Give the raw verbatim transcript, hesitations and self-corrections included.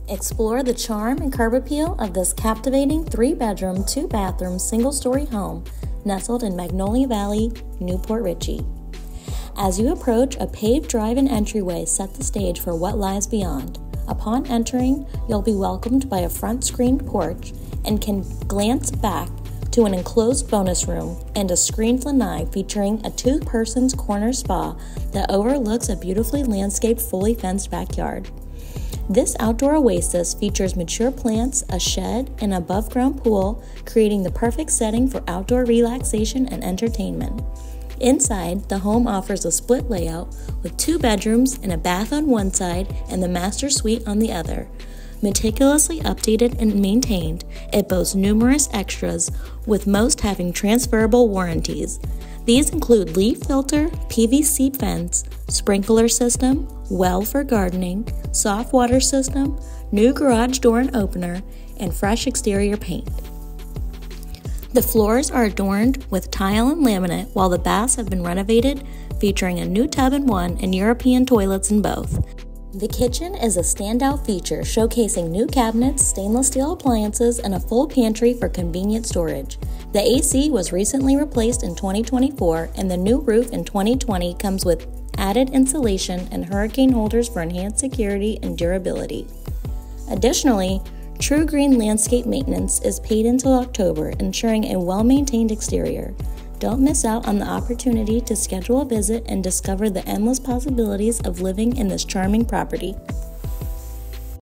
Explore the charm and curb appeal of this captivating three-bedroom, two-bathroom, single-story home nestled in Magnolia Valley, Port Richey. As you approach, a paved drive and entryway set the stage for what lies beyond. Upon entering, you'll be welcomed by a front-screened porch and can glance back to an enclosed bonus room and a screened lanai featuring a two-persons corner spa that overlooks a beautifully landscaped, fully fenced backyard. This outdoor oasis features mature plants, a shed, and an above-ground pool, creating the perfect setting for outdoor relaxation and entertainment. Inside, the home offers a split layout with two bedrooms and a bath on one side and the master suite on the other. Meticulously updated and maintained, it boasts numerous extras, with most having transferable warranties. These include leaf filter, P V C fence, sprinkler system, well for gardening, soft water system, new garage door and opener, and fresh exterior paint. The floors are adorned with tile and laminate, while the baths have been renovated, featuring a new tub in one and European toilets in both. The kitchen is a standout feature, showcasing new cabinets, stainless steel appliances, and a full pantry for convenient storage. The A C was recently replaced in twenty twenty-four, and the new roof in twenty twenty comes with added insulation and hurricane holders for enhanced security and durability. Additionally, True Green landscape maintenance is paid until October, ensuring a well-maintained exterior. Don't miss out on the opportunity to schedule a visit and discover the endless possibilities of living in this charming property.